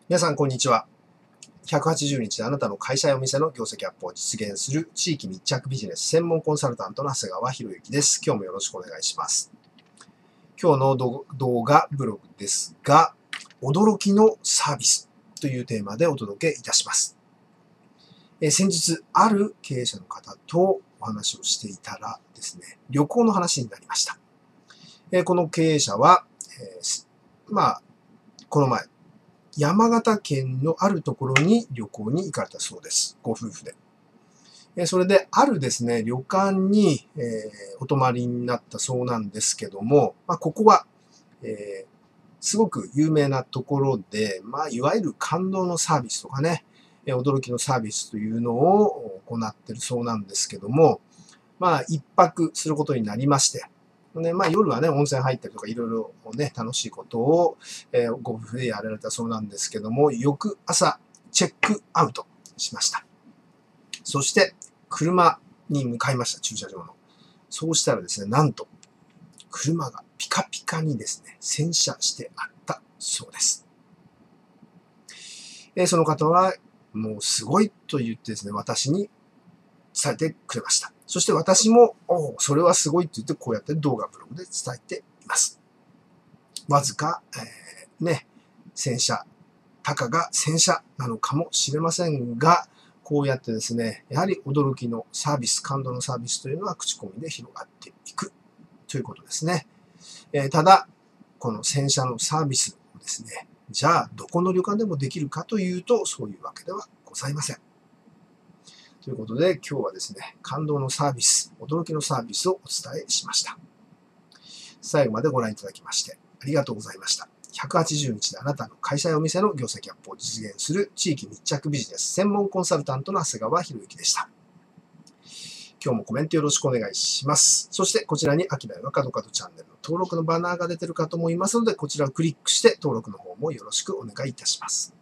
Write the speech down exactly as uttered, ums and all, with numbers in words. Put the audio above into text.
皆さん、こんにちは。ひゃくはちじゅうにちであなたの会社やお店の業績アップを実現する地域密着ビジネス専門コンサルタントの長谷川博之です。今日もよろしくお願いします。今日の動画ブログですが、驚きのサービスというテーマでお届けいたします。え先日、ある経営者の方とお話をしていたらですね、旅行の話になりました。えこの経営者は、えー、まあ、この前、山形県のあるところに旅行に行かれたそうです。ご夫婦で。それで、あるですね、旅館に、えー、お泊まりになったそうなんですけども、まあ、ここは、えー、すごく有名なところで、まあ、いわゆる感動のサービスとかね、驚きのサービスというのを行っているそうなんですけども、まあ、一泊することになりまして、ね、まあ夜はね、温泉入ったりとかいろいろね、楽しいことを、えー、ご夫婦でやられたそうなんですけども、翌朝、チェックアウトしました。そして、車に向かいました、駐車場の。そうしたらですね、なんと、車がピカピカにですね、洗車してあったそうです。えー、その方は、もうすごいと言ってですね、私に伝えてくれました。そして私も、おそれはすごいって言って、こうやって動画ブログで伝えています。わずか、えー、ね、洗車、たかが洗車なのかもしれませんが、こうやってですね、やはり驚きのサービス、感動のサービスというのは口コミで広がっていくということですね。えー、ただ、この洗車のサービスをですね、じゃあどこの旅館でもできるかというと、そういうわけではございません。ということで、今日はですね、感動のサービス、驚きのサービスをお伝えしました。最後までご覧いただきましてありがとうございました。ひゃくはちじゅうにちであなたの会社やお店の業績アップを実現する地域密着ビジネス専門コンサルタントの長谷川博之でした。今日もコメントよろしくお願いします。そしてこちらにアキナイの角角チャンネルの登録のバナーが出てるかと思いますので、こちらをクリックして登録の方もよろしくお願いいたします。